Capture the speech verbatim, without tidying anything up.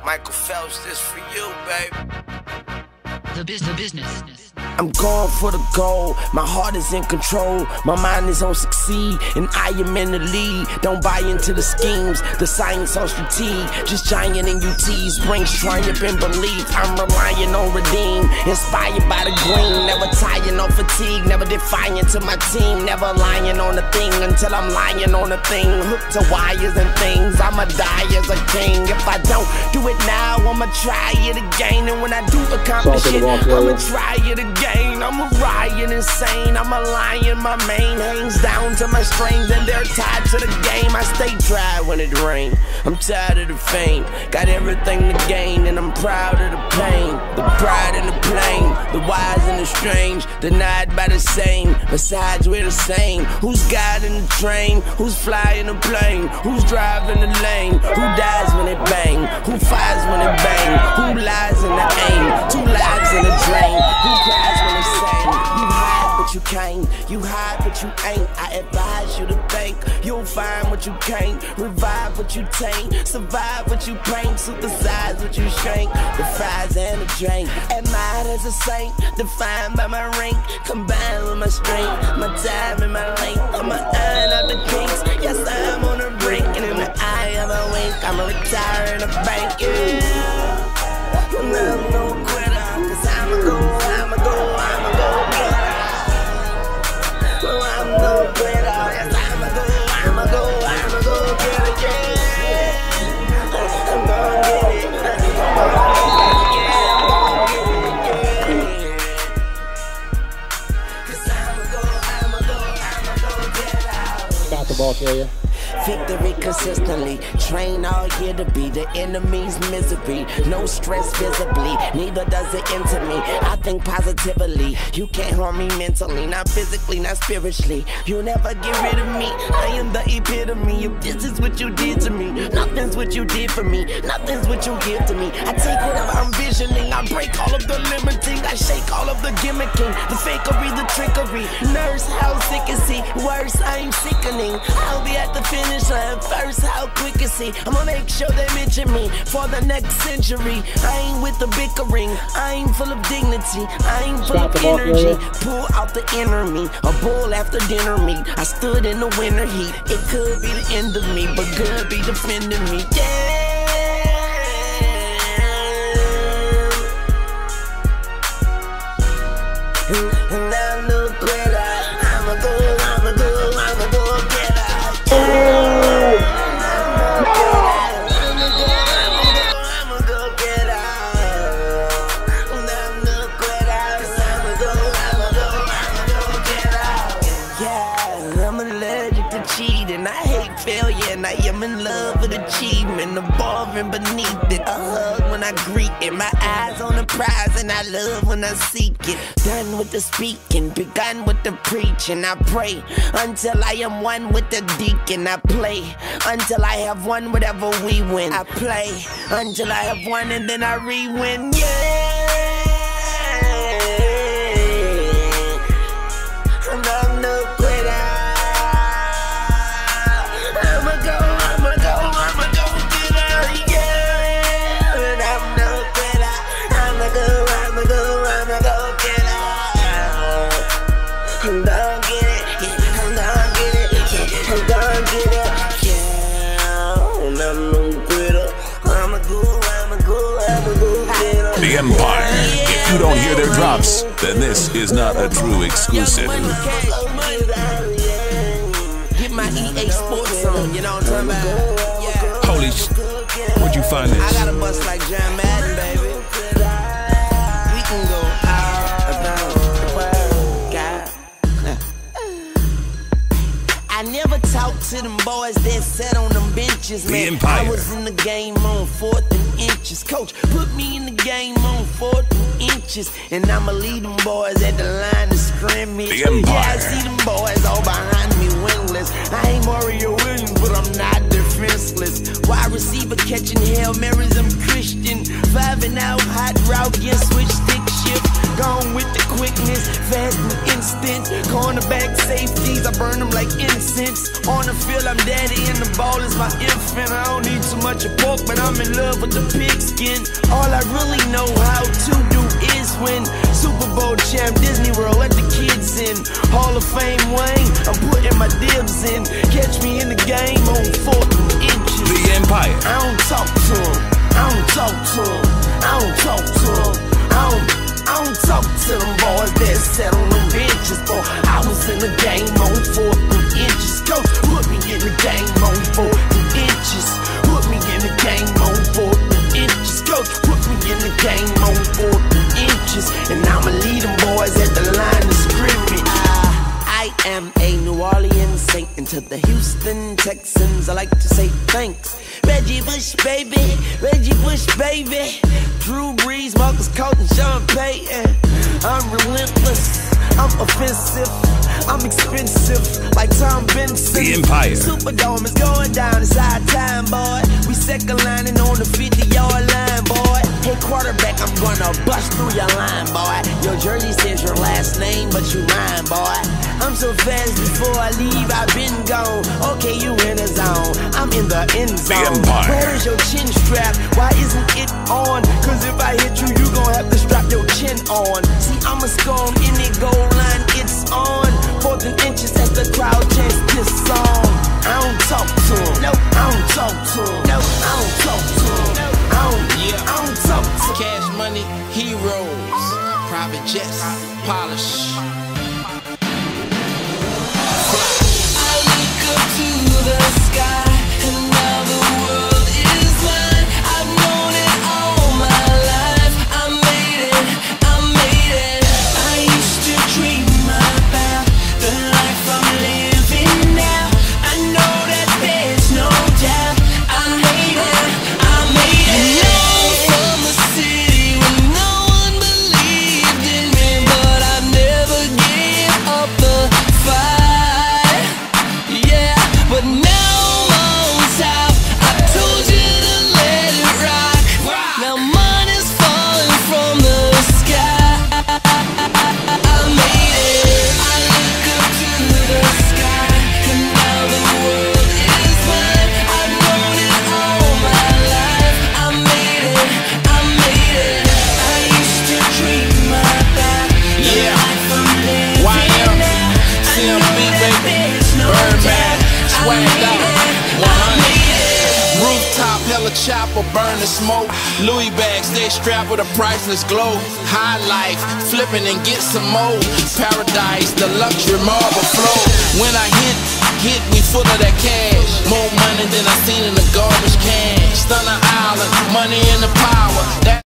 Michael Phelps, this for you, baby. The business, business. I'm going for the goal, my heart is in control, my mind is on succeed, and I am in the lead. Don't buy into the schemes, the science on strategy, just giant in U Ts, brings triumph and belief. I'm relying on redeem, inspired by the green, never tiring on fatigue, never defying to my team, never lying on a thing until I'm lying on a thing, hooked to wires and things, I'ma die as a king. If I don't do it now, I'ma try it again, and when I do accomplish it, I'ma try it again. I'm a riot insane, I'm a lion, my mane hangs down to my strings and they're tied to the game. I stay dry when it rains, I'm tired of the fame, got everything to gain and I'm proud of the pain. The pride and the plain, the wise and the strange, denied by the same, besides we're the same. Who's guiding the train, who's flying the plane, who's driving the lane, who dies when it bang, who fires when it bang, who lies in the aim, two lives in the drain, who cries when it's saying, you hide but you can't, you hide but you ain't. I advise you to think, you'll find what you can't, revive what you taint, survive what you paint, synthesize what you shrink, the fries and the drink. Admired as a saint, defined by my rank, combined with my strength, my time and my length. I'm a iron out the kinks, yes I'm on the brink, and in the eye of a wink, I'ma retire in a bank, yeah. I'm no quitter, cause I'ma go, I'ma go, I'ma go get it. Oh, I'm no quitter, yes I'ma go, I'ma go, I'ma go get it, yeah. I'm gonna get it, I'm gonna get it, yeah. Cause I'ma go, I'ma go, I'ma go get it. Stop the ball area. Victory consistently, train all year to be the enemy's misery. No stress visibly, neither does it enter me. I think positively, you can't harm me mentally, not physically, not spiritually. You'll never get rid of me, I am the epitome. If this is what you did to me, nothing's what you did for me, nothing's what you give to me. I take whatever I'm visioning, I break all of the limiting, I shake all of the gimmicking, the fakery, the trickery. Nurse, how sick is he? Worse, I'm sickening. I'll be at the finish line first, how quick is he? I'ma make sure they mention me for the next century. I ain't with the bickering, I ain't full of dignity, I ain't full of energy. Pull out the inner me, a bull after dinner meat. I stood in the winter heat, it could be the end of me, but good be defending me, yeah. And I'm no quitter, I'ma go, I'ma go, I'ma go get it. And I am in love with achievement, the boring beneath it. A hug when I greet it, my eyes on the prize, and I love when I seek it. Done with the speaking, begun with the preaching. I pray until I am one with the deacon. I play until I have won whatever we win. I play until I have won and then I re-win, yeah. And I'm no quitter. I'm gonna get it, yeah, I'm gonna get it, yeah, I'm gonna get it, yeah. And I'm no quitter, I'ma go, I'ma go, I'ma go get it. The Empire. If you don't hear their drops, then this is not a true exclusive. Get my E A Sports on, you know what I'm talking about? Yeah. Holy sh**, where'd you find this? I got a bust like John Madden, baby. We can go out about the world, God. I never talked to them boys that sat on them benches, man. The Empire. I was in the game on fourth and inches. Coach put me in the game on fourth and inches, and I'ma lead them boys at the line of scrimmage. The Empire. Yeah, I see them boys all behind me winless. I ain't Mario Williams, but I'm not defenseless. Wide receiver catching Hail Marys, I'm Christian. Five and out, hot route, get switch stick shit. shift. Gone with the quickness, fast and instant. Cornerback safeties, I burn them like incense. On the field, I'm daddy and the ball is my infant. I don't need too much of pork, but I'm in love with the pigskin. All I really know how to do is win. Super Bowl champ, Disney World, let the kids in. Hall of Fame Wayne, I'm putting my dibs in. Catch me in the game on fourth and inches. The Empire. I don't talk to him, I don't talk to him, I don't talk to him, I don't, I don't talk to them boys that sat on them benches, boy. I was in the game on fourth and inches. Coach, put me in the game on fourth and inches. Put me in the game on fourth and inches. Coach, put me in the game on fourth and inches. And I'ma lead them boys at the line of scrimmage. I am a New Orleans Saint, and to the Houston Texans I like to say thanks. Reggie Bush, baby, Reggie Bush, baby. Drew Brees, Marcus Colton, Sean Payton. I'm relentless, I'm offensive, I'm expensive, like Tom Benson. The Empire. Superdome is going down, it's our time, boy. We second lining on the fifty-yard line, boy. Hey, quarterback, I'm gonna bust through your line, boy. Your jersey says your last name, but you mine, boy. I'm so fast before I leave, I've been gone. Okay, you in the zone, I'm in the end zone. Where is your chin strap? Why isn't it on? Cause if I hit you, you gon' have to strap your chin on. See, I'ma score on any goal line, it's on. Fourth and inches as the crowd chants this song. I don't talk to him, no, I don't talk to him, no, I don't talk to him, I don't, yeah, I don't talk to him. Cash money, heroes, private jets, polish. I look up to the sky, and now the world is mine. I've known it all my life. I made it, I made it. I used to dream about the life I'm living now. I know that there's no doubt. I made it, I made it. Known from the city when no one believed in me, but I never gave up the fight. Yeah, but now I'm on top. I told you to let it rock. Now money's falling from the sky. I made it. I look up to the sky, and now the world is mine. I've known it all my life. I made it, I made it. I used to dream about the Yeah. life I'm living Y M, now. I C M know B, that baby. there's no Birdman, doubt. swagged I out, made it, one I hundred. made it. Rooftop, hella chopper, burn the smoke. Louis bags, stay strapped with a priceless glow. High life, flipping and get some more. Paradise, the luxury marble flow. When I hit, hit me full of that cash. More money than I seen in the garbage can. Stunner Island, money and the power. That